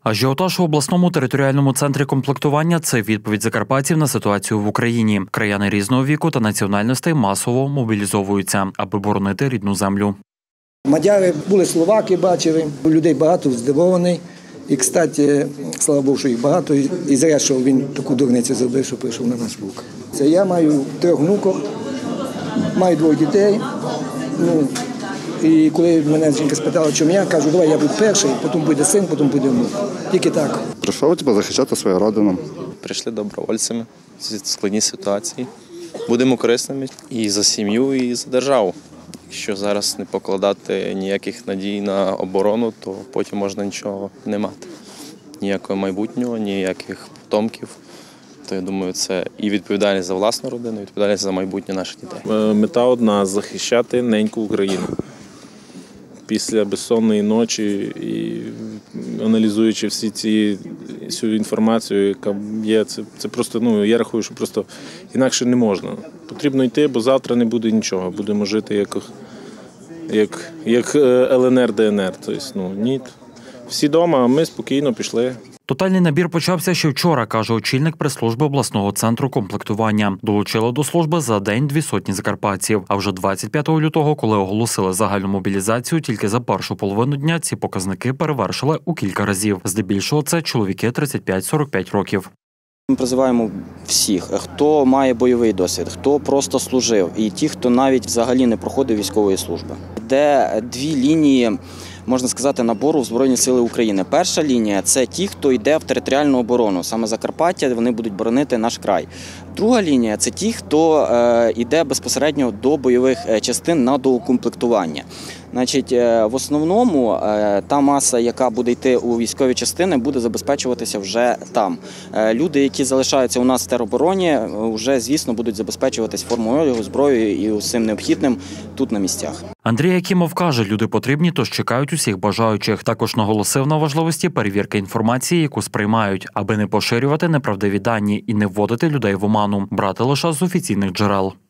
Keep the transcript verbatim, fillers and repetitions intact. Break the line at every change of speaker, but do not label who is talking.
Ажіотаж у обласному територіальному центрі комплектування – це відповідь закарпатців на ситуацію в Україні. Краяни різного віку та національностей масово мобілізовуються, аби боронити рідну землю.
Мадяри були, словаки бачили, у людей багато здивований. І, кстати, слава Богу, що їх багато, і зря, що він таку дурницю зробив, що прийшов на наш бок. Це я маю трьох внуків, маю двох дітей. Ну, і коли мене жінка спитала, чому я, кажу, давай я буду перший, потім буде син, потім буде внук. Тільки так.
Прийшов типу, захищати свою родину.
Прийшли добровольцями в складній ситуації. Будемо корисними і за сім'ю, і за державу. Якщо зараз не покладати ніяких надій на оборону, то потім можна нічого не мати. Ніякого майбутнього, ніяких потомків. То, я думаю, це і відповідальність за власну родину, і відповідальність за майбутнє наших дітей.
Мета одна – захищати неньку Україну. Після безсонної ночі і аналізуючи всі ці, всю інформацію, яка є, це, це просто, ну, я рахую, що просто інакше не можна. Потрібно йти, бо завтра не буде нічого. Будемо жити як, як, як ел ен ер де ен ер. Тобто, ну, ні. Всі вдома, а ми спокійно пішли.
Тотальний набір почався ще вчора, каже очільник прес-служби обласного центру комплектування. Долучило до служби за день дві сотні закарпатців. А вже двадцять п'ятого лютого, коли оголосили загальну мобілізацію, тільки за першу половину дня ці показники перевершили у кілька разів. Здебільшого це чоловіки тридцять п'ять - сорок п'ять років.
Ми призиваємо всіх, хто має бойовий досвід, хто просто служив, і ті, хто навіть взагалі не проходив військової служби. Де дві лінії, можна сказати, набору в Збройні Сили України. Перша лінія – це ті, хто йде в територіальну оборону. Саме Закарпаття, вони будуть боронити наш край. Друга лінія – це ті, хто е, йде безпосередньо до бойових частин на доукомплектування. Значить, в основному та маса, яка буде йти у військові частини, буде забезпечуватися вже там. Люди, які залишаються у нас в теробороні, вже, звісно, будуть забезпечуватись формою одягу, зброєю і усім необхідним тут на місцях.
Андрій Якимов каже, люди потрібні, тож чекають усіх бажаючих. Також наголосив на важливості перевірки інформації, яку сприймають, аби не поширювати неправдиві дані і не вводити людей в оману, брати лише з офіційних джерел.